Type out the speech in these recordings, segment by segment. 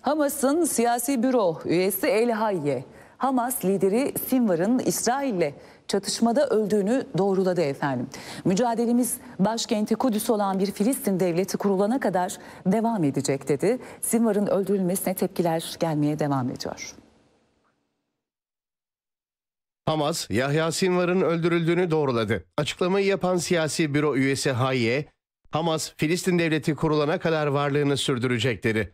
Hamas'ın siyasi büro üyesi El Hayye, Hamas lideri Sinvar'ın İsrail'le çatışmada öldüğünü doğruladı efendim. Mücadelemiz başkenti Kudüs olan bir Filistin devleti kurulana kadar devam edecek dedi. Sinvar'ın öldürülmesine tepkiler gelmeye devam ediyor. Hamas, Yahya Sinvar'ın öldürüldüğünü doğruladı. Açıklamayı yapan siyasi büro üyesi Hayye, Hamas, Filistin devleti kurulana kadar varlığını sürdürecek dedi.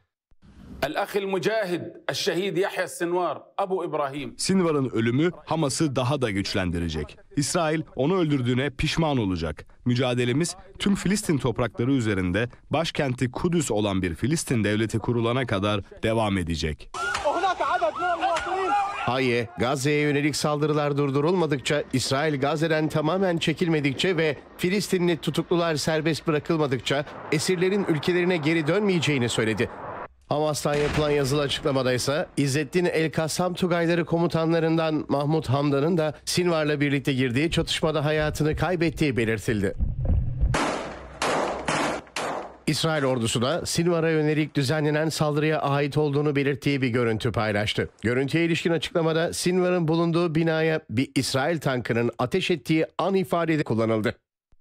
Sinvar'ın ölümü Hamas'ı daha da güçlendirecek. İsrail onu öldürdüğüne pişman olacak. Mücadelemiz tüm Filistin toprakları üzerinde başkenti Kudüs olan bir Filistin devleti kurulana kadar devam edecek. Hayye, Gazze'ye yönelik saldırılar durdurulmadıkça, İsrail Gazze'den tamamen çekilmedikçe ve Filistinli tutuklular serbest bırakılmadıkça esirlerin ülkelerine geri dönmeyeceğini söyledi. Hamas'tan yapılan yazılı açıklamada ise İzzettin El-Kassam Tugayları komutanlarından Mahmut Hamdan'ın da Sinvar'la birlikte girdiği çatışmada hayatını kaybettiği belirtildi. İsrail ordusu da Sinvar'a yönelik düzenlenen saldırıya ait olduğunu belirttiği bir görüntü paylaştı. Görüntüye ilişkin açıklamada Sinvar'ın bulunduğu binaya bir İsrail tankının ateş ettiği an ifadesi kullanıldı.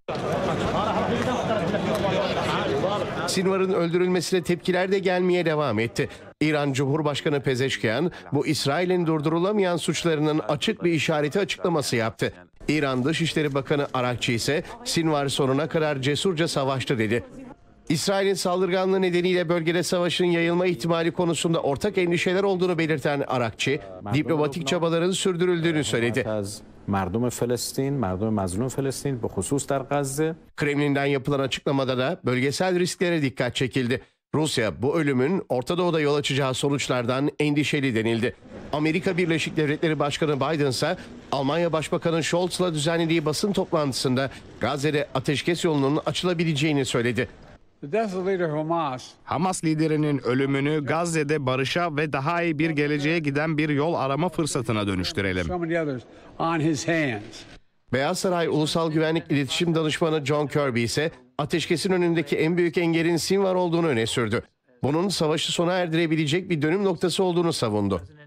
Sinvar'ın öldürülmesine tepkiler de gelmeye devam etti. İran Cumhurbaşkanı Pezeşkiyan, bu İsrail'in durdurulamayan suçlarının açık bir işareti açıklaması yaptı. İran Dışişleri Bakanı Arakçi ise Sinvar sonuna kadar cesurca savaştı dedi. İsrail'in saldırganlığı nedeniyle bölgede savaşın yayılma ihtimali konusunda ortak endişeler olduğunu belirten Arakçi, diplomatik çabaların sürdürüldüğünü söyledi. Kremlin'den yapılan açıklamada da bölgesel risklere dikkat çekildi. Rusya bu ölümün Orta Doğu'da yol açacağı sonuçlardan endişeli denildi. Amerika Birleşik Devletleri Başkanı Biden ise Almanya Başbakanı Scholz'la düzenlediği basın toplantısında Gazze'de ateşkes yolunun açılabileceğini söyledi. Hamas liderinin ölümünü Gazze'de barışa ve daha iyi bir geleceğe giden bir yol arama fırsatına dönüştürelim. Beyaz Saray Ulusal Güvenlik İletişim Danışmanı John Kirby ise ateşkesin önündeki en büyük engelin Sinvar olduğunu öne sürdü. Bunun savaşı sona erdirebilecek bir dönüm noktası olduğunu savundu.